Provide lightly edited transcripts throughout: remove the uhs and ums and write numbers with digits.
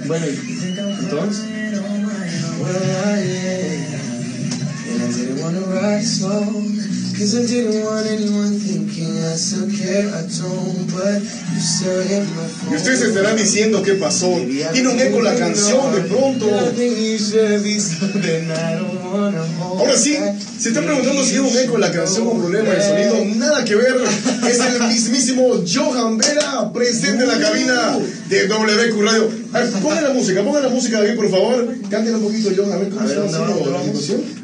Bueno, entonces. Cause I didn't want anyone thinking I still care, I don't, but you still hit my phone. Y ustedes se estarán diciendo qué pasó. Tiene un eco la canción de pronto. Ahora sí, se está preguntando si es un eco la canción o un problema de sonido. Nada que ver. Es el mismísimo Johan Vera presente en la cabina de WQ Radio. A ver, pongan la música David, por favor. Canten un poquito, Johan, a ver cómo está haciendo la situación.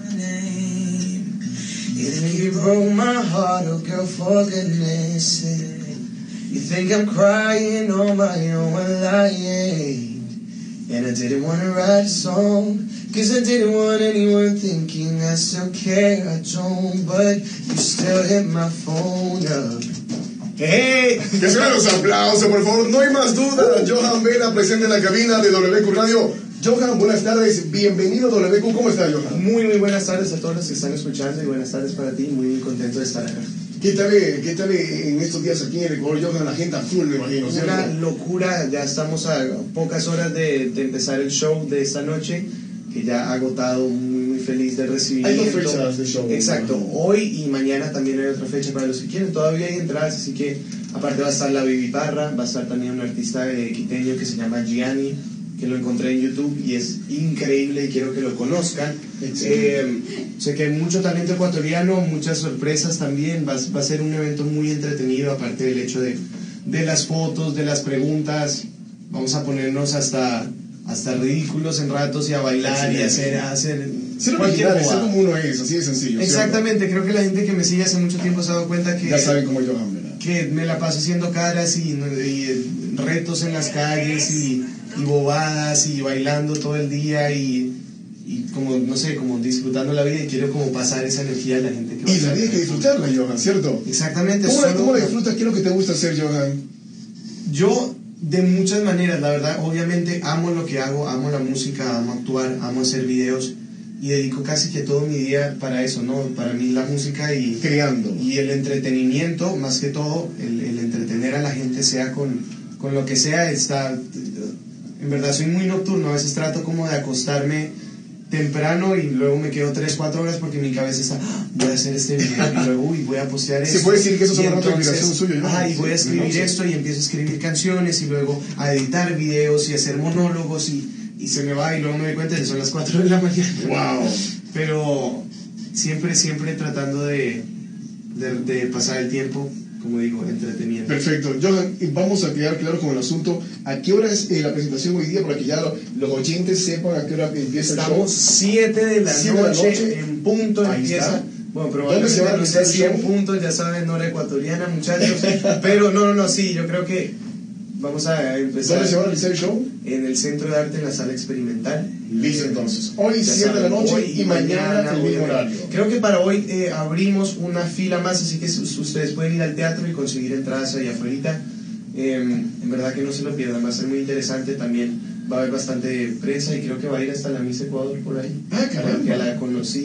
You broke my heart, oh girl, for goodness sake. You think I'm crying on my own, well I ain't. And I didn't want to write a song, cause I didn't want anyone thinking I still care, I don't. But you still hit my phone up. ¡Hey! Que suenan los aplausos, por favor. No hay más duda. Johan Vera presente en la cabina de WQ Radio. Johan, buenas tardes, bienvenido a WQ, ¿cómo está Johan? Muy buenas tardes a todos los que están escuchando y buenas tardes para ti, muy contento de estar acá. ¿Qué tal en estos días aquí en el Ecuador, Johan? La gente a full, me imagino, ¿cierto? Una locura, ya estamos a pocas horas de empezar el show de esta noche, que ya ha agotado, muy feliz de recibir. Hay 2 fechas de show. Exacto, hoy y mañana también hay otra fecha para los que quieren, todavía hay entradas, así que aparte va a estar la Baby Parra, va a estar también un artista quiteño que se llama Gianni, que lo encontré en YouTube y es increíble y quiero que lo conozcan. Sé que hay mucho talento ecuatoriano, muchas sorpresas también, va a ser un evento muy entretenido, aparte del hecho de las fotos, de las preguntas, vamos a ponernos hasta ridículos en ratos y a bailar y hacer ser original, ser como uno es, así de sencillo. Exactamente, creo que la gente que me sigue hace mucho tiempo se ha dado cuenta que ya saben cómo Johan, ¿verdad? Que me la paso haciendo caras y retos en las calles y bobadas y bailando todo el día y como, no sé, como disfrutando la vida y quiero como pasar esa energía a la gente que va. Y la vida hay que disfrutarla, Johan, ¿cierto? Exactamente. ¿Cómo la disfrutas? ¿Qué es lo que te gusta hacer, Johan? Yo, de muchas maneras, la verdad, obviamente amo lo que hago, amo la música, amo actuar, amo hacer videos y dedico casi que todo mi día para eso, ¿no? Para mí la música y creando. Y el entretenimiento, más que todo, el entretener a la gente, sea con lo que sea, está... En verdad soy muy nocturno, a veces trato como de acostarme temprano y luego me quedo 3-4 horas porque mi cabeza está, voy a hacer este video y luego voy a postear esto. ¿Se puede decir que eso es una inspiración suya? Y voy a escribir esto y empiezo a escribir canciones y luego a editar videos y hacer monólogos y se me va y luego me doy cuenta que son las 4 de la mañana. ¡Wow! Pero siempre tratando de pasar el tiempo, como digo, entreteniendo. Perfecto. Johan, vamos a quedar claro con el asunto. ¿A qué hora es la presentación hoy día? Para que ya los oyentes sepan a qué hora empieza el show. Estamos 7 de la noche, en punto ahí empieza. Está. Bueno, probablemente no sé si en punto, ya saben, hora ecuatoriana, muchachos. Pero no, sí, yo creo que vamos a empezar. ¿Dónde se va a realizar el show? En el Centro de Arte, en la Sala Experimental. Listo, entonces. Hoy 7 de la noche hoy y mañana el mismo horario. Creo que para hoy abrimos una fila más, así que ustedes pueden ir al teatro y conseguir entradas ahí afuera. En verdad que no se lo pierdan, va a ser muy interesante también. Va a haber bastante prensa y creo que va a ir hasta la Miss Ecuador por ahí. Ah, caramba. Porque la conocí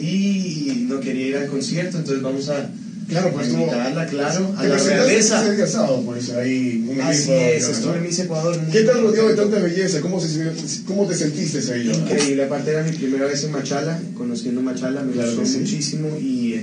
y no quería ir al concierto, entonces vamos a... Claro, pues invitarla, claro, a la realeza. Ese día sábado, pues, ahí, así es, estuve en Miss Ecuador. ¿Qué tal rodeado de tanta belleza? ¿Cómo te sentiste ahí? Increíble, aparte era mi primera vez en Machala, conociendo Machala, me gustó muchísimo y...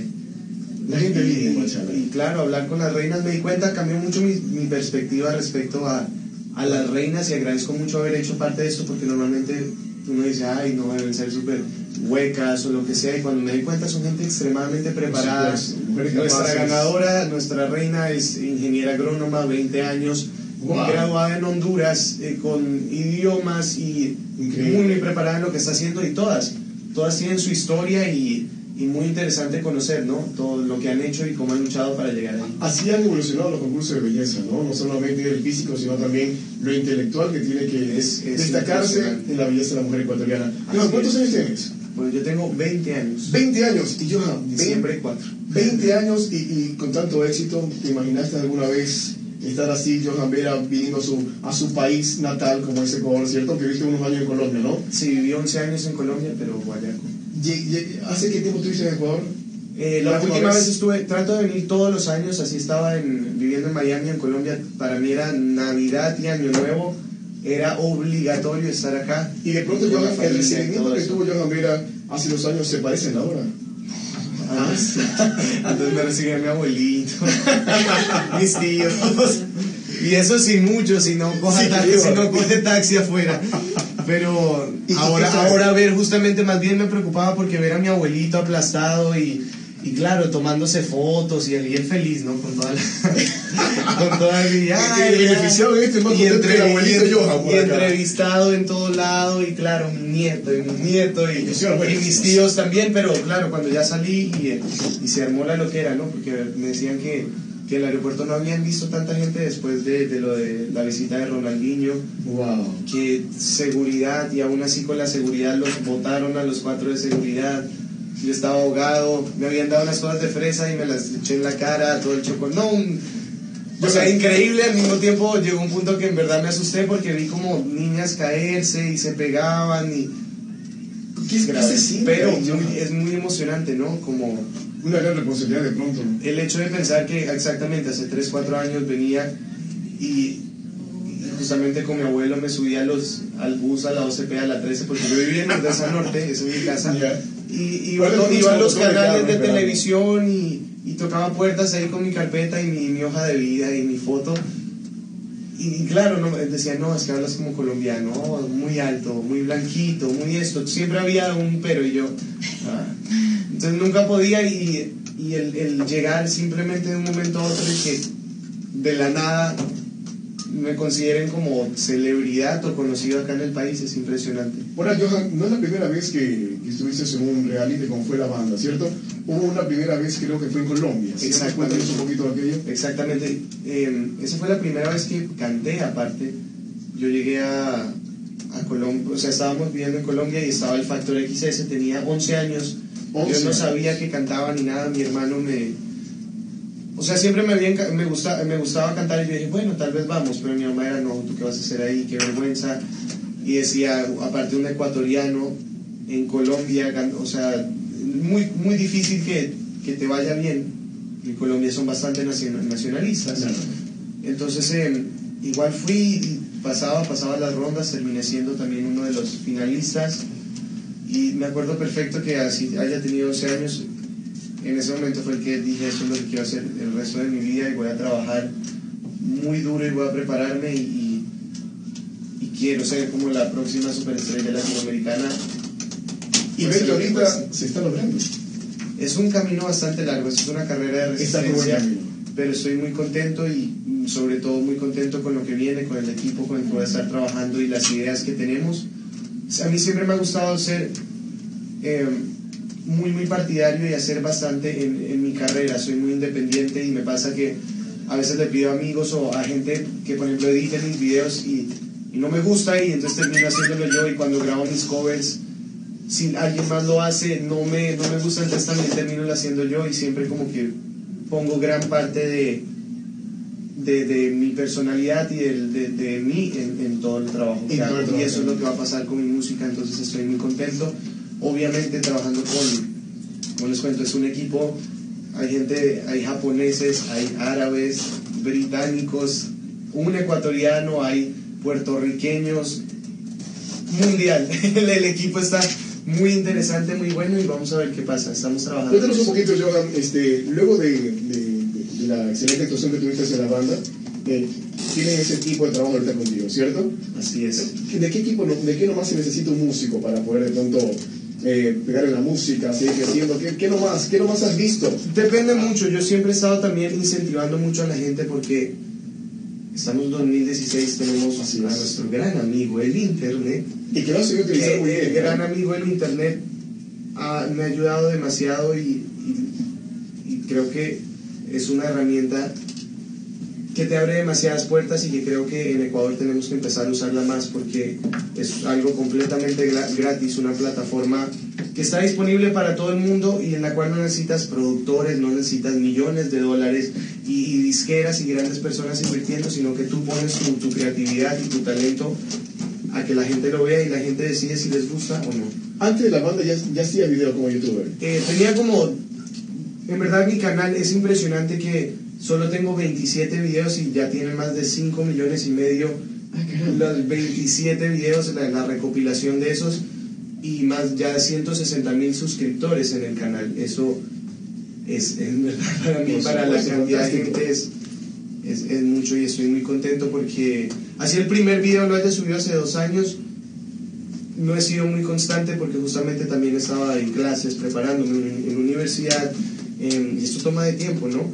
La gente vive en Machala. Y claro, hablar con las reinas me di cuenta, cambió mucho mi perspectiva respecto a las reinas y agradezco mucho haber hecho parte de esto porque normalmente uno dice, ay, no deben ser súper huecas o lo que sea, y cuando me di cuenta son gente extremadamente preparada. Nuestra ganadora, nuestra reina es ingeniera agrónoma, 20 años, graduada en Honduras, con idiomas y muy preparada en lo que está haciendo, y todas tienen su historia y muy interesante conocer, ¿no? Todo lo que han hecho y cómo han luchado para llegar ahí. Así han evolucionado los concursos de belleza, ¿no? No solamente el físico, sino también lo intelectual que tiene que destacarse en la belleza de la mujer ecuatoriana. ¿Cuántos años tienes? Bueno, yo tengo 20 años. 20 años, y Johan, diciembre 4. 20 años y con tanto éxito, ¿te imaginaste alguna vez estar así, Johan Vera, viniendo a su país natal como es Ecuador, ¿cierto? Que viviste unos años en Colombia, ¿no? Sí, viví 11 años en Colombia, pero guayaco. ¿Hace qué tiempo estuviste en Ecuador? La última vez trato de venir todos los años, así estaba viviendo en Miami, en Colombia. Para mí era Navidad y Año Nuevo, era obligatorio estar acá. Y de pronto Con la el familia y recibimiento todo que eso. tuvo Johan Vera hace 2 años se parece ahora. Entonces me recibía mi abuelito, mis tíos, y eso sin mucho, si no coge taxi afuera. Pero ahora ver, justamente más bien me preocupaba porque ver a mi abuelito aplastado y claro, tomándose fotos y él feliz, ¿no? Con toda el beneficiado de este más contento que el abuelito Johan por y acá. Entrevistado en todo lado, y claro, mi nieto y mis tíos también, pero claro, cuando ya salí y se armó la loquera, ¿no? Porque me decían que el aeropuerto no habían visto tanta gente después de lo de la visita de Ronaldinho. Wow. Que seguridad, y aún así con la seguridad los botaron a los 4 de seguridad. Yo estaba ahogado, me habían dado unas cosas de fresa y me las eché en la cara, todo el chocolate. No, o sea, increíble. Al mismo tiempo llegó un punto que en verdad me asusté porque vi como niñas caerse y se pegaban y... ¿Qué se siente? Pero es muy emocionante, ¿no? Como una gran responsabilidad de pronto. el hecho de pensar que exactamente hace 3, 4 años venía y justamente con mi abuelo me subía al bus, a la OCP, a la 13, porque yo vivía en Ordesa Norte, esa es mi casa, y iba a los canales de televisión y tocaba puertas ahí con mi carpeta y mi hoja de vida y mi foto. Y claro, decía, no, es que hablas como colombiano, muy alto, muy blanquito, muy esto. Siempre había un pero y yo... Entonces nunca podía, y el llegar simplemente de un momento a otro y que de la nada me consideren como celebridad o conocido acá en el país es impresionante. Ahora, Johan, no es la primera vez que estuviste en un reality como fue la banda, ¿cierto? Hubo una primera vez, creo que fue en Colombia. Exactamente. Cuéntanos un poquito de aquello. Exactamente. Esa fue la primera vez que canté, aparte. Yo llegué a Colombia, o sea, estábamos viviendo en Colombia y estaba el Factor XS, tenía 11 años. Yo no sabía que cantaba ni nada, mi hermano o sea, siempre me gustaba cantar y yo dije, bueno, tal vez vamos, pero mi mamá era, no, ¿tú qué vas a hacer ahí? Qué vergüenza. Y decía, aparte un ecuatoriano en Colombia, o sea, muy, muy difícil que te vaya bien. En Colombia son bastante nacionalistas. Entonces, igual fui y pasaba las rondas, terminé siendo también uno de los finalistas. Y me acuerdo perfecto que así haya tenido 11 años, en ese momento fue el que dije, eso es lo que quiero hacer el resto de mi vida y voy a trabajar muy duro y voy a prepararme y quiero ser como la próxima superestrella latinoamericana. Y ves que ahorita se está logrando. Es un camino bastante largo, es una carrera de resistencia, pero estoy muy contento y sobre todo muy contento con lo que viene, con el equipo con el que voy a estar trabajando y las ideas que tenemos. A mí siempre me ha gustado ser muy, muy partidario y hacer bastante en mi carrera. Soy muy independiente y me pasa que a veces le pido a amigos o a gente que, por ejemplo, editen mis videos y no me gusta, y entonces termino haciéndolo yo, y cuando grabo mis covers, si alguien más lo hace, no me gusta, entonces también termino haciendo yo, y siempre como que pongo gran parte de mi personalidad y de mí en todo el trabajo que hago, y eso es lo que va a pasar con mi música. Entonces estoy muy contento, obviamente trabajando como les cuento, es un equipo, hay japoneses, hay árabes, británicos, un ecuatoriano, hay puertorriqueños, mundial. El equipo está muy interesante, muy bueno, y vamos a ver qué pasa. Estamos trabajando. Cuéntanos un poquito, Johan, luego de la excelente actuación que tuviste en la banda, tienen ese equipo de trabajo ahorita contigo, ¿cierto? Así es. ¿De qué nomás se necesita un músico para poder de pronto pegar en la música, seguir creciendo? ¿Qué nomás has visto? Depende mucho. Yo siempre he estado también incentivando mucho a la gente, porque estamos en 2016, tenemos a nuestro gran amigo el Internet. Y que lo has sabido utilizar muy bien. El gran amigo el Internet me ha ayudado demasiado, y creo que es una herramienta que te abre demasiadas puertas, y que creo que en Ecuador tenemos que empezar a usarla más, porque es algo completamente gratis, una plataforma que está disponible para todo el mundo y en la cual no necesitas productores, no necesitas millones de dólares y disqueras y grandes personas invirtiendo, sino que tú pones tu creatividad y tu talento a que la gente lo vea y la gente decide si les gusta o no. Antes de la banda ya hacía video como youtuber. Tenía en verdad mi canal es impresionante, que solo tengo 27 videos y ya tienen más de 5,5 millones los 27 videos, la recopilación de esos, y más ya de 160,000 suscriptores en el canal. Eso es verdad para mí, para la cantidad de gente es mucho, y estoy muy contento porque así el primer video lo haya subido hace 2 años. No he sido muy constante porque justamente también estaba en clases, preparándome en universidad, y esto toma de tiempo, ¿no?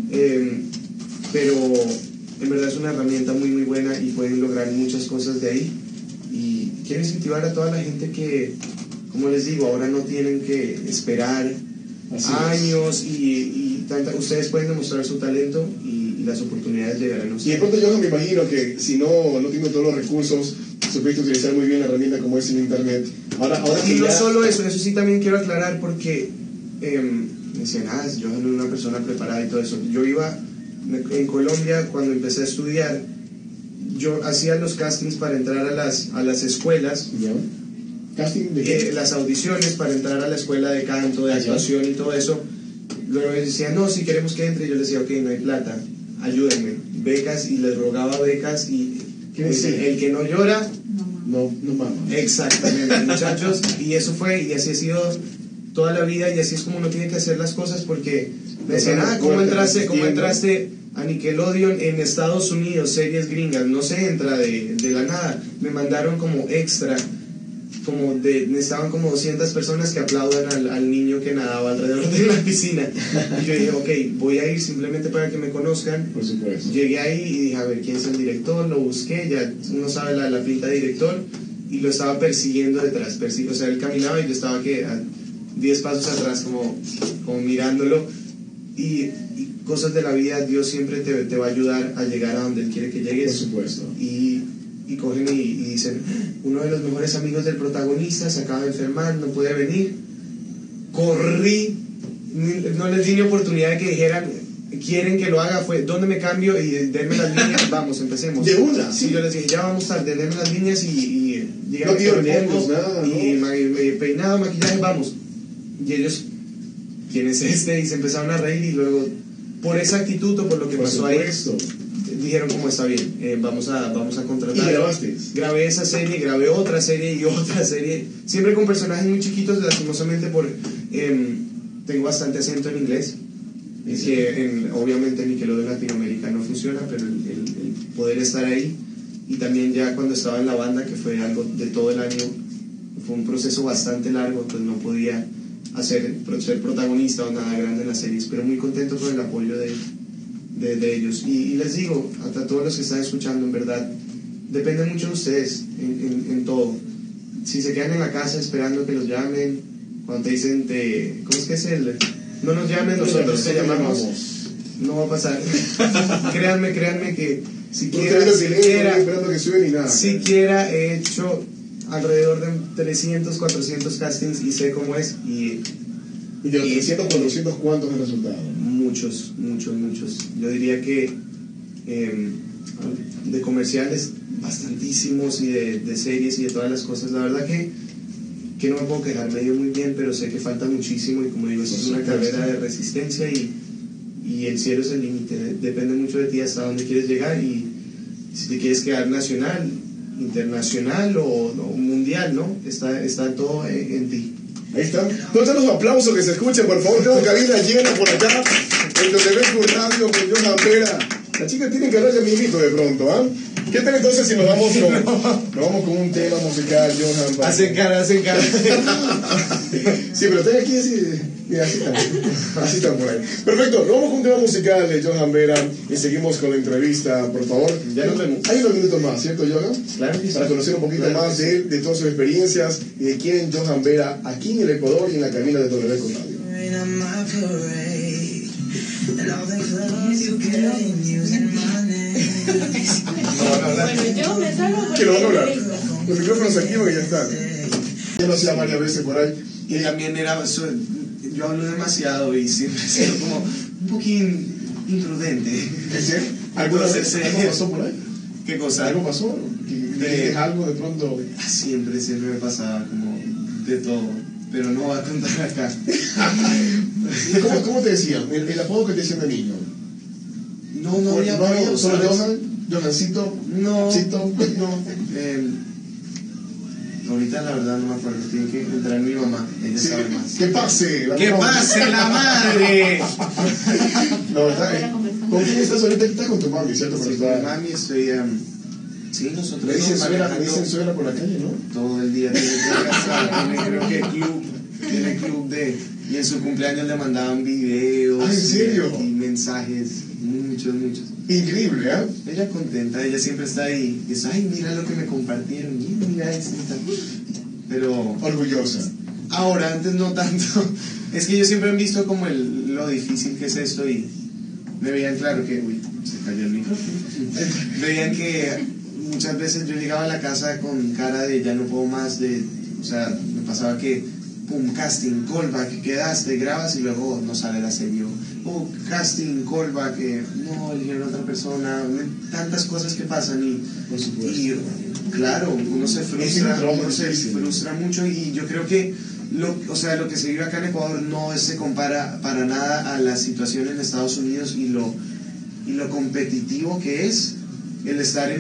Pero en verdad es una herramienta muy muy buena y pueden lograr muchas cosas de ahí. Y quiero incentivar a toda la gente que, como les digo, ahora no tienen que esperar años y ustedes pueden demostrar su talento y las oportunidades llegarán a ustedes. Y de pronto yo me imagino que si no tengo todos los recursos, supiste utilizar muy bien la herramienta como es el internet. Ahora y no solo eso sí también quiero aclarar porque me decían, yo soy una persona preparada y todo eso. Yo iba en Colombia cuando empecé a estudiar, yo hacía los castings para entrar a las escuelas. ¿Ya? ¿Casting de qué? Las audiciones para entrar a la escuela de canto, de actuación y todo eso. Luego ellos decían, no, si queremos que entre. Yo les decía, ok, no hay plata, ayúdenme, becas, y les rogaba becas, y el que no llora no mama. Exactamente, muchachos, y eso fue, y así ha sido toda la vida, y así es como uno tiene que hacer las cosas, porque me decían, ¿cómo entraste a Nickelodeon en Estados Unidos, series gringas? No se entra de la nada. Me mandaron como extra, estaban como 200 personas que aplaudan al niño que nadaba alrededor de la piscina. Y yo dije, ok, voy a ir simplemente para que me conozcan. Por supuesto. Llegué ahí y dije, a ver, ¿quién es el director? Lo busqué, ya uno sabe la pinta de director, y lo estaba persiguiendo detrás. O sea, él caminaba y yo estaba a 10 pasos atrás, como mirándolo. Y cosas de la vida, Dios siempre te va a ayudar a llegar a donde Él quiere que llegues. Por supuesto. Y cogen y dicen, uno de los mejores amigos del protagonista se acaba de enfermar, no puede venir. Corrí, no les di ni oportunidad de que dijeran, quieren que lo haga, fue, ¿dónde me cambio? Y denme las líneas, vamos, empecemos. ¿De una? Sí, yo les dije, ya vamos tarde, denme las líneas y no quiero nada, y peinado, maquillaje, vamos. Y ellos, ¿quién es este? Y se empezaron a reír, y luego, por esa actitud o por lo que pasó ahí, dijeron, como está bien, vamos a contratar. ¿Y grabaste? Grabé esa serie, grabé otra serie y otra serie, siempre con personajes muy chiquitos, lastimosamente tengo bastante acento en inglés. Es que obviamente Nickelodeon Latinoamérica no funciona, pero el poder estar ahí, y también ya cuando estaba en la banda, que fue algo de todo el año, fue un proceso bastante largo, pues no podía ser protagonista o nada grande en las series, pero muy contento con el apoyo de ellos. Y les digo a todos los que están escuchando, en verdad, depende mucho de ustedes en todo. Si se quedan en la casa esperando que los llamen, cuando te dicen, ¿cómo es que es no nos llamen, nosotros te llamamos? No va a pasar. créanme que siquiera he hecho alrededor de 300, 400 castings y sé cómo es. Y de los 300, 400, ¿cuántos han resultado? Muchos. Yo diría que de comerciales bastantísimos, y de series y de todas las cosas. La verdad que no me puedo quejar, me dio muy bien, pero sé que falta muchísimo, y como digo, esto es una carrera de resistencia, y el cielo es el límite. Depende mucho de ti hasta dónde quieres llegar, y si te quieres quedar nacional, internacional o mundial, ¿no? Está todo en ti. Ahí están. Todos los aplausos que se escuchen, por favor. Tengo cabina llena por acá. En WQ Radio con Johan Vera. Las chicas tienen que hablar ya mismito de pronto, ¿ah? ¿Qué tal entonces si nos vamos con un tema musical, Johan? Hacen cara. Sí, pero están aquí así. Mira, así están por ahí. Perfecto, nos vamos con un tema musical de Johan Vera y seguimos con la entrevista, por favor. Ya nos vemos. Hay unos minutos más, ¿cierto, Johan? Claro que sí. Para conocer un poquito más de él, de todas sus experiencias y de quién es Johan Vera aquí en el Ecuador y en la cabina de WQ Radio. Bueno, yo me salgo. ¿Qué lo van a hablar? Los micrófonos aquí porque ya están. Ya lo hacía varias veces por ahí. Y también yo hablo demasiado y siempre he sido como un poquín imprudente. ¿Algo pasó por ahí? ¿Qué cosa? ¿Algo pasó? ¿Dijiste algo de pronto? Siempre me pasaba como de todo, pero no voy a contar acá. ¿Cómo te decían? ¿El apodo que te decían de niño? No había apodo, ¿Solo ¿sabes? Johan? Johancito, No, Cito, ahorita la verdad no me acuerdo, tiene que entrar mi mamá, ella sabe más. ¡Que pase! ¡Que pase la madre! No, ¿verdad? ¿Con quién estás ahorita? Estás con tu mami, ¿cierto? Sí, con mi mami estoy... sí, nosotros Le dicen manejando suegra por la calle, ¿no? todo el día, tiene que casar, tiene creo que tiene club de... Y en su cumpleaños le mandaban videos. ¿Ah, en serio? Y mensajes, muchos. Increíble, ¿eh? Ella contenta, ella siempre está ahí. Y dice, ay, mira lo que me compartieron, mira esto y tal. Pero... Orgullosa. Ahora, antes no tanto. Es que yo siempre he visto como lo difícil que es esto y me veían claro que... Uy, se cayó el micrófono. Veían que muchas veces yo llegaba a la casa con cara de ya no puedo más, o sea, me pasaba que... un casting, callback, quedaste, grabas y luego no sale la serie. Casting, callback, no, eligieron a otra persona, tantas cosas que pasan y claro, uno se frustra mucho y yo creo que lo que se vive acá en Ecuador no se compara para nada a la situación en Estados Unidos y lo competitivo que es el estar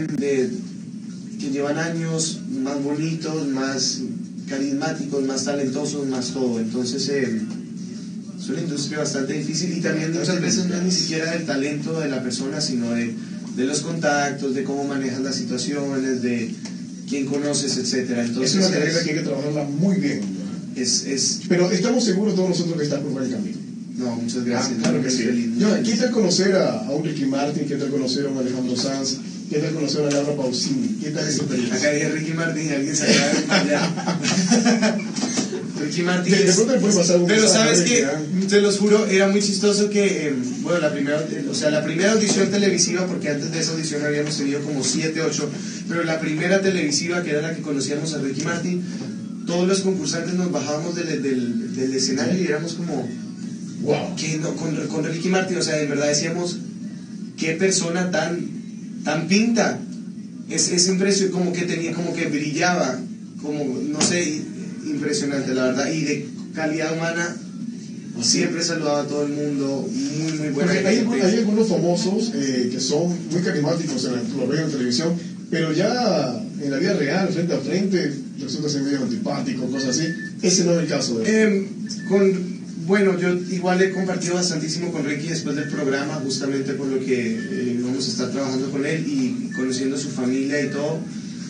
que llevan años más bonitos, más carismáticos, más talentosos, más todo. Entonces es una industria bastante difícil y también muchas veces no es ni siquiera del talento de la persona, sino de los contactos, de cómo manejas las situaciones, de quién conoces, etcétera. Entonces es una carrera que hay que trabajarla muy bien. Pero estamos seguros todos nosotros que está por buen camino. No, muchas gracias. Claro que sí. ¿Qué tal conocer a un Ricky Martin? ¿Qué tal conocer a un Alejandro Sanz? ¿Qué tal conocer a Laura Pausini? ¿Qué tal esa experiencia? Acá dije Ricky Martin y alguien se acaba de desmayar. Ricky Martin de pronto le puede pasar un pero sabes que, te los juro, era muy chistoso que, bueno, la primera audición televisiva, porque antes de esa audición habíamos tenido como 7, 8, pero la primera televisiva, que era la que conocíamos a Ricky Martin, todos los concursantes nos bajábamos del escenario y éramos como, wow, que no, con Ricky Martin, o sea, en verdad decíamos, qué persona tan pinta, es impresionante, como que brillaba, como, no sé, impresionante la verdad, y de calidad humana, siempre saludaba a todo el mundo, muy buena gente. Hay algunos famosos que son muy carismáticos, lo ven en televisión, pero ya en la vida real, frente a frente, resulta ser medio antipático, cosas así. Ese no es el caso de bueno, yo igual he compartido bastantísimo con Ricky después del programa, justamente por lo que vamos a estar trabajando con él y conociendo a su familia y todo.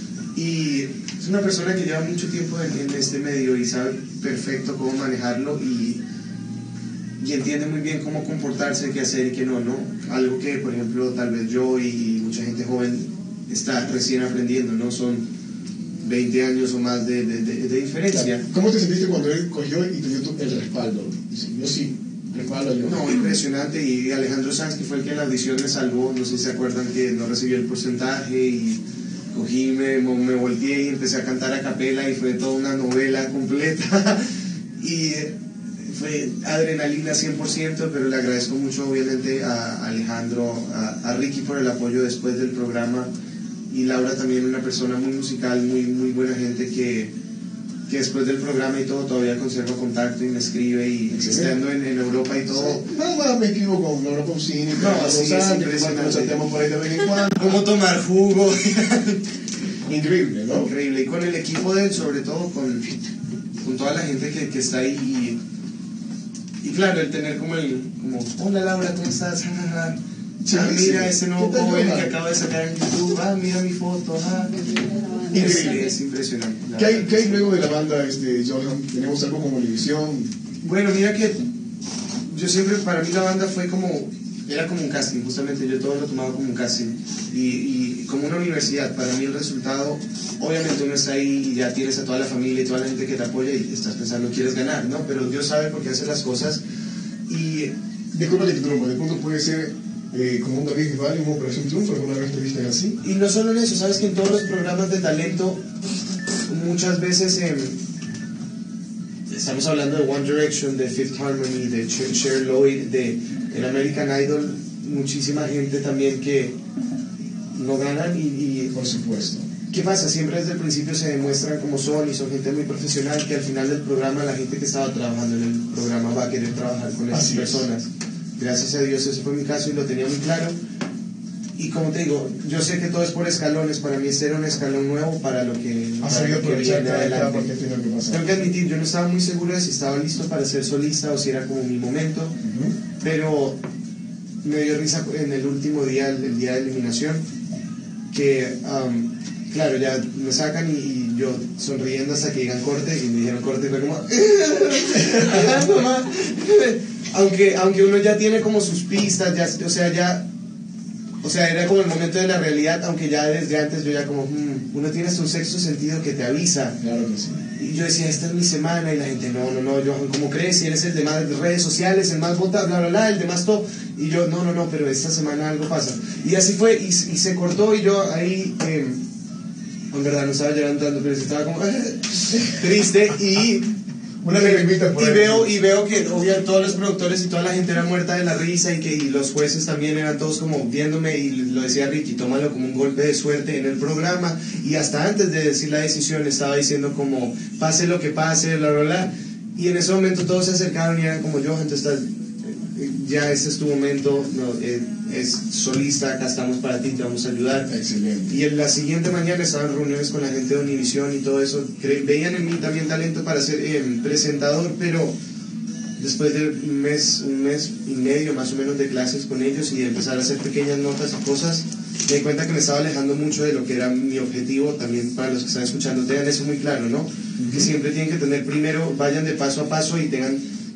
Y es una persona que lleva mucho tiempo en este medio y sabe perfecto cómo manejarlo y entiende muy bien cómo comportarse, qué hacer y qué no. Algo que, por ejemplo, tal vez yo y mucha gente joven está recién aprendiendo, ¿no? Son 20 años o más de diferencia. Claro. ¿Cómo te sentiste cuando él cogió y te dio el respaldo? Yo sí, respaldo yo. No, impresionante. Y Alejandro Sanz, que fue el que en la audición me salvó, no sé si se acuerdan que no recibió el porcentaje y cogí, me volteé y empecé a cantar a capela y fue toda una novela completa y fue adrenalina 100%, pero le agradezco mucho obviamente a Alejandro, a Ricky por el apoyo después del programa y Laura también, una persona muy musical, muy buena gente que después del programa y todo todavía conserva contacto y me escribe y estando en Europa y todo. Sí. Nada más me escribo con Laura Pausini, impresionante. por ahí de vez en cuando. ¿Cómo tomar jugo? Increíble, ¿no? Increíble. Y con el equipo de él, sobre todo con toda la gente que está ahí y claro, el tener como hola Laura, ¿cómo estás? Mira ese nuevo joven que acabo de sacar en YouTube, mira mi foto, Increíble. Es impresionante. ¿Qué hay luego de la banda, Johan? ¿Tenemos algo como televisión? Bueno, mira que yo siempre, para mí la banda era como un casting, justamente yo todo lo tomaba como un casting y como una universidad. Para mí el resultado, obviamente uno está ahí y ya tienes a toda la familia y toda la gente que te apoya y estás pensando quieres ganar, ¿no? Pero Dios sabe por qué hace las cosas y... Disculpa que te trompo, de pronto puede ser como un David Bisbal, una Operación Triunfo, ¿alguna vez te viste así? Y no solo en eso, sabes que en todos los programas de talento muchas veces estamos hablando de One Direction, de Fifth Harmony, de Cher Lloyd, de el American Idol, muchísima gente también que no ganan y por supuesto. ¿Qué pasa? Siempre desde el principio se demuestran como son y son gente muy profesional que al final del programa la gente que estaba trabajando en el programa va a querer trabajar con esas personas. Gracias a Dios ese fue mi caso y lo tenía muy claro Y como te digo, yo sé que todo es por escalones. Para mí este era un escalón nuevo para lo que Has sabido aprovechar cada etapa porque has tenido que pasar. Tengo que admitir, yo no estaba muy seguro de si estaba listo para ser solista o si era como mi momento, pero me dio risa en el último día, el día de eliminación, que claro, ya me sacan y yo sonriendo hasta que digan corte, y me dijeron corte y fue como aunque uno ya tiene como sus pistas, ya, o sea, era como el momento de la realidad, aunque ya desde antes yo ya como, uno tiene su sexto sentido que te avisa. Claro que sí. Y yo decía, esta es mi semana, y la gente, no, Johan, ¿cómo crees? Si eres el de más redes sociales, el más vota, bla, bla, bla, el de más todo. Y yo, no, pero esta semana algo pasa. Y así fue, y se cortó, y yo ahí, en verdad no estaba llorando tanto, pero estaba como triste, y veo que obviamente todos los productores y toda la gente era muerta de la risa y los jueces también eran todos como viéndome, y lo decía Ricky, tómalo como un golpe de suerte en el programa, y hasta antes de decir la decisión estaba diciendo como pase lo que pase, bla bla bla, y en ese momento todos se acercaron y eran como Johan, tú estás, ya este es tu momento, es solista, acá estamos para ti, te vamos a ayudar. Excelente. Y en la siguiente mañana estaban reuniones con la gente de Univision y todo eso, veían en mí también talento para ser presentador, pero después de un mes y medio más o menos de clases con ellos y de empezar a hacer pequeñas notas y cosas, me di cuenta que me estaba alejando mucho de lo que era mi objetivo. También para los que están escuchando, tengan eso muy claro, ¿no? Que siempre tienen que tener primero, vayan de paso a paso y tengan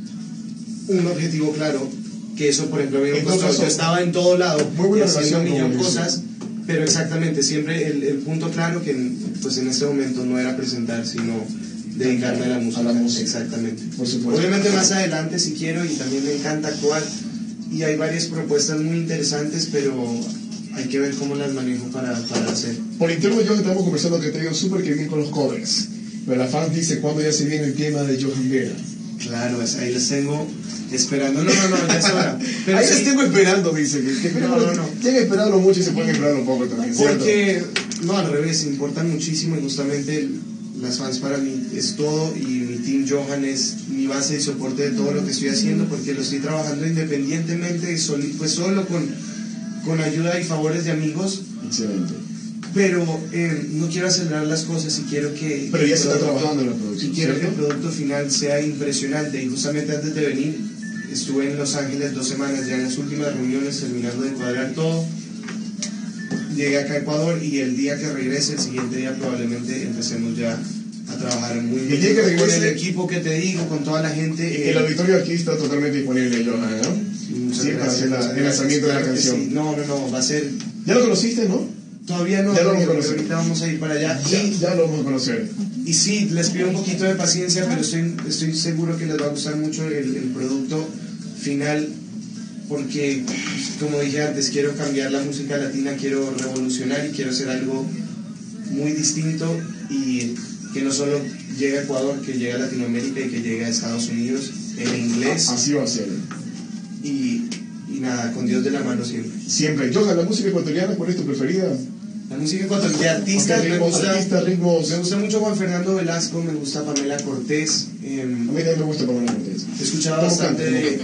un objetivo claro, que eso por ejemplo a mí me costó. Yo estaba en todo lado haciendo un millón de cosas, pero exactamente siempre el punto claro que pues en este momento no era presentar, sino dedicarme a la música. Exactamente. Por supuesto. Obviamente más adelante si quiero, y también me encanta actuar y hay varias propuestas muy interesantes, pero hay que ver cómo las manejo para hacer. Por interno yo estamos conversando que te digo súper que bien con los covers, pero la fan dice cuándo ya se viene el tema de Johan Vera. Claro, ahí les tengo esperando. No, ya es hora. Pero ahí sí, les tengo esperando, dice. No. Tienen esperado mucho y se pueden esperar un poco también. Porque, no, al revés, importan muchísimo y justamente las fans para mí es todo, y mi team Johan es mi base y soporte de todo lo que estoy haciendo, porque lo estoy trabajando independientemente, pues solo con ayuda y favores de amigos. Excelente. Pero no quiero acelerar las cosas y quiero que... Pero ya se está trabajando en la producción. Y quiero ¿cierto? que el producto final sea impresionante. Y justamente antes de venir, estuve en Los Ángeles 2 semanas, ya en las últimas reuniones, terminando de cuadrar todo. Llegué acá a Ecuador y el día que regrese, el siguiente día probablemente empecemos ya a trabajar muy bien. El día que regrese, con el equipo que te digo, con toda la gente. El auditorio aquí está totalmente disponible, Johan, ¿no? Sí, para hacer el lanzamiento de la canción. Sí. No, va a ser... ¿Ya lo conociste, no? Todavía no, ya lo vamos a pero conocer. ahorita vamos a ir para allá. Ya lo vamos a conocer. Y sí, les pido un poquito de paciencia, pero estoy seguro que les va a gustar mucho el producto final, porque, como dije antes, quiero cambiar la música latina, quiero revolucionar y quiero hacer algo muy distinto y que no solo llegue a Ecuador, que llegue a Latinoamérica y que llegue a Estados Unidos en inglés. Así va a ser. Y nada, con Dios de la mano siempre. Siempre. Johan, la música ecuatoriana, ¿cuál es tu preferida? La música ecuatoriana, de artistas, Okay, ritmos. Me gusta mucho Juan Fernando Velasco, me gusta Pamela Cortés. A mí también me gusta Pamela Cortés. He escuchado bastante.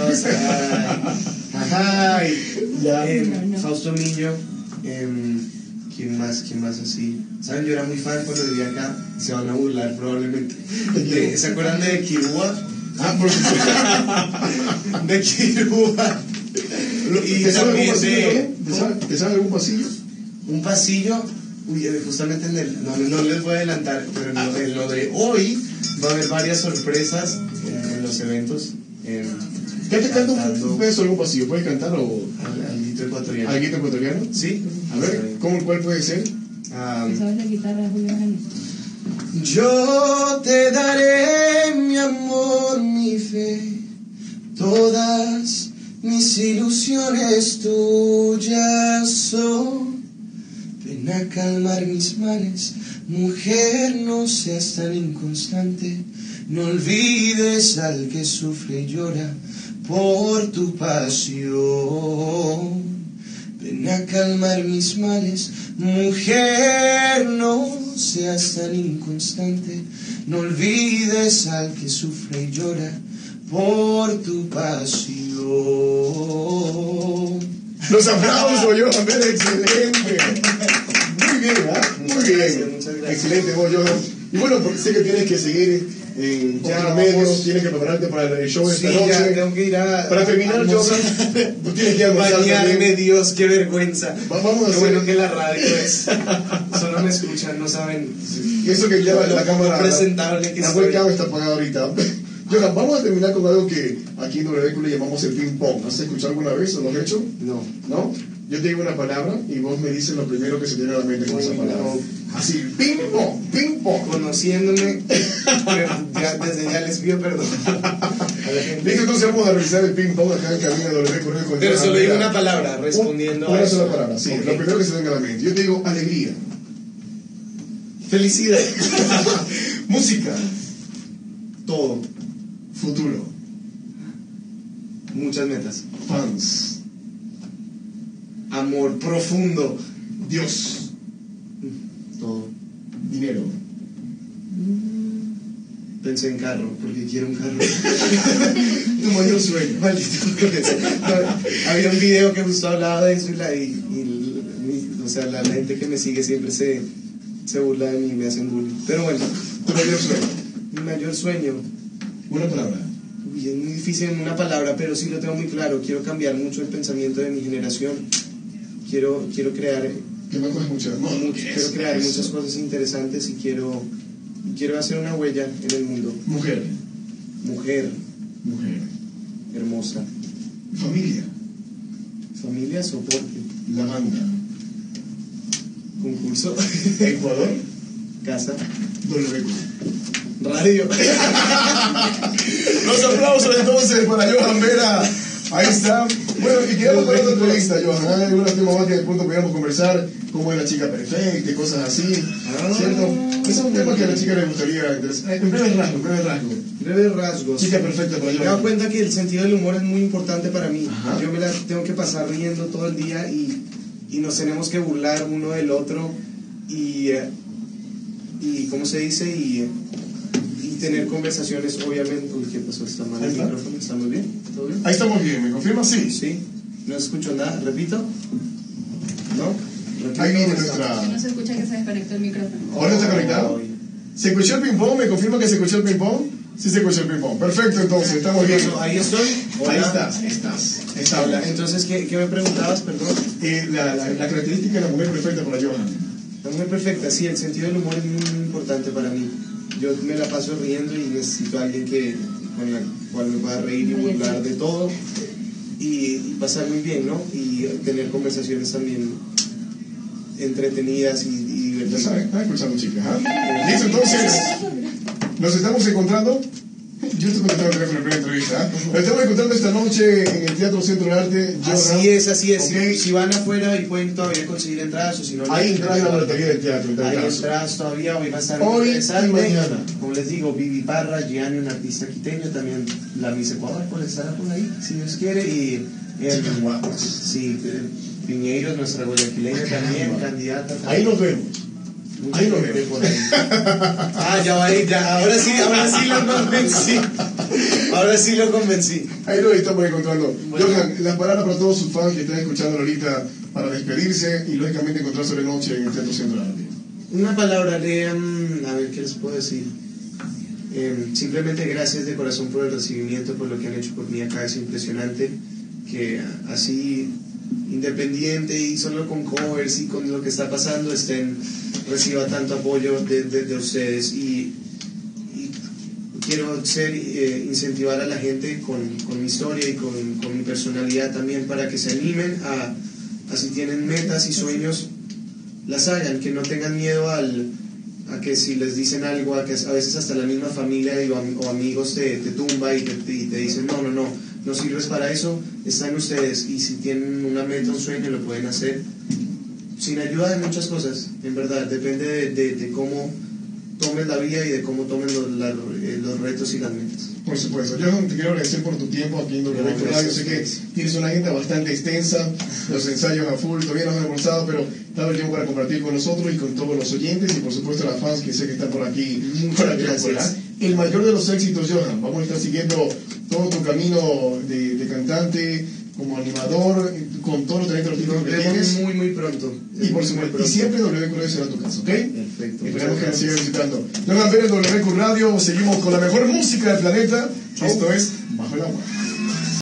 Ajá, Fausto Millo. ¿Quién más así? ¿Saben? Yo era muy fan cuando vivía acá. Se van a burlar probablemente. ¿Se acuerdan de Kirua? Por supuesto. De Kirua. Y ¿Te sabes algún también pasillo? ¿Te sabes algún pasillo? Un pasillo, justamente no les voy a adelantar, pero en lo de hoy va a haber varias sorpresas en los eventos. ¿Ya te canto un pedazo de algún pasillo? ¿Puedes cantar o...? Alguito ecuatoriano. ¿Alguito ecuatoriano? Sí. A ver, ¿cuál puede ser? ¿Sabes la guitarra de Julio Jaramillo? Yo te daré mi amor, mi fe, todas mis ilusiones tuyas son. Ven a calmar mis males, mujer, no seas tan inconstante. No olvides al que sufre y llora por tu pasión. Ven a calmar mis males, mujer, no seas tan inconstante. No olvides al que sufre y llora por tu pasión. Los aplausos, Johan Vera, excelente. Muy bien, ¿ah? Muy bien. Muchas gracias. Excelente, vos, Johan. Y bueno, porque sé que tienes que seguir en otros medios, tienes que prepararte para el show de esta Sí, noche. ya tengo que ir a... Para terminar, Johan, tú tienes que almorzar bañarme, también. Dios, qué vergüenza. Vamos a Qué hacer... bueno que la radio es... Solo me escuchan, no saben... Y eso que ya la cámara... presentable que la soy. webcam está apagada ahorita. Johan, vamos a terminar con algo que aquí en WQ le llamamos el ping pong. ¿Has escuchado alguna vez o lo has hecho? No. ¿No? Yo te digo una palabra y vos me dices lo primero que se te viene a la mente con esa Uy, palabra. no. Así, ping pong, ping pong. Conociéndome, desde ya les pido perdón a la gente. Listo, entonces vamos a revisar el ping pong acá en cabina WQ con Pero Johan solo digo Vera. una palabra, respondiendo Una a eso. sola palabra, sí. Ok. Lo primero que se te venga a la mente. Yo te digo alegría. Felicidad. Música. Todo. Futuro. Muchas metas. Fans. Amor profundo. Dios. Todo. Dinero. Pensé en carro, porque quiero un carro. Tu mayor sueño. Maldito. Había un video que justo hablaba de eso o sea, la gente que me sigue siempre se burla de mí y me hacen bullying. Pero bueno, Tu mayor sueño. mi mayor sueño. Una palabra. Uy, es muy difícil en una palabra, pero sí lo tengo muy claro. Quiero cambiar mucho el pensamiento de mi generación. Quiero crear, Que me coges mucho. No, quiero crear muchas cosas interesantes y quiero hacer una huella en el mundo. Mujer. Mujer Mujer. hermosa. Familia. Familia, soporte. La banda. Concurso. Ecuador. Casa. WQ. Radio. Los aplausos entonces para Johan Vera. Ahí está. Bueno, y quedamos con otra entrevista, Johan. Hay algunos temas más que de pronto podríamos conversar, cómo es la chica perfecta y cosas así. ¿Cierto? Ese es un tema que a la chica le gustaría interesar. En breve rasgo. Breves rasgos. Chica perfecta para Me he dado Johan. cuenta que el sentido del humor es muy importante para mí. Ajá. Yo me la tengo que pasar riendo todo el día y nos tenemos que burlar uno del otro y ¿cómo se dice? Y tener conversaciones, obviamente. Uy, ¿qué pasó? ¿Está mal el Ahí está. micrófono? ¿Estamos bien? ¿Todo bien? Ahí estamos bien, ¿me confirmas? Sí. Sí. No escucho nada. ¿Repito? ¿No? ¿Repito? Ahí viene Que nuestra... no se escucha que se desconectó el micrófono. ¿Ahora está conectado? ¿Se escuchó el ping-pong? ¿Me confirma que se escuchó el ping-pong? Sí se escuchó el ping-pong. Perfecto, entonces, estamos bien. Ahí estoy. Ahí Hola. estás. Hola. Entonces, ¿qué me preguntabas? Perdón. La característica de la mujer perfecta para Johan. La mujer perfecta, sí, el sentido del humor es muy importante para mí. Yo me la paso riendo y necesito a alguien con la cual me pueda reír y burlar de todo y pasar muy bien, ¿no? Y tener conversaciones también entretenidas y Ya divertidas. saben, están escuchando, chicas. ¿Ah? Listo, entonces, nos estamos encontrando. Yo estoy contestando el teléfono en la primera entrevista. ¿Ah? Nos estamos encontrando esta noche en el Teatro Centro de Arte. Así es. Ok. Si van afuera y pueden todavía conseguir entradas o si no... Ahí entras en la boletería del teatro. en tal Hay caso. entradas todavía, hoy va a estar Hoy muy y interesante. mañana. Como les digo, Vivi Parra, Gianni, un artista quiteño, también la Miss Ecuador, pues estará por ahí, si Dios quiere, y Chicas guapas. sí, Piñeiros, nuestra guayaquileña también, candidata. Ahí nos vemos. Mucha ahí lo gente vemos. por ahí. Ya va a ir, ya, ahora sí lo convencí. Ahora sí lo convencí. Ahí lo estamos encontrando. Bueno. Johan, las palabras para todos sus fans que están escuchando ahorita para despedirse y lógicamente encontrarse de noche en el Teatro Centro de Arte. Una palabra, lean, a ver qué les puedo decir. Simplemente gracias de corazón por el recibimiento, por lo que han hecho por mí acá. Es impresionante que así independiente y solo con covers y con lo que está pasando reciba tanto apoyo de ustedes y quiero incentivar a la gente con mi historia y con mi personalidad también para que se animen a si tienen metas y sueños las hagan, que no tengan miedo a que si les dicen algo, a que a veces hasta la misma familia o amigos te tumba y te dicen no sirves para eso, están ustedes y si tienen una meta, un sueño, lo pueden hacer sin ayuda de muchas cosas, en verdad, depende de cómo tomes la vida y de cómo tomes los retos y las metas. Por supuesto. Yo te quiero agradecer por tu tiempo aquí en WQ Radio. Sé que tienes una agenda bastante extensa, los ensayos a full, todavía no has almorzado, pero dado el tiempo para compartir con nosotros y con todos los oyentes y por supuesto las fans que sé que están por aquí. Muchas gracias. El mayor de los éxitos, Johan. Vamos a estar siguiendo todo tu camino de cantante, como animador, con todo el talento artístico Nos que vemos tienes. muy pronto. Y por Muy supuesto, y pronto. siempre WQ Radio será tu casa, ¿ok? Perfecto. Esperamos que nos sigan visitando. Johan Pérez, WQ Radio, seguimos con la mejor música del planeta. Esto es Bajo el Agua.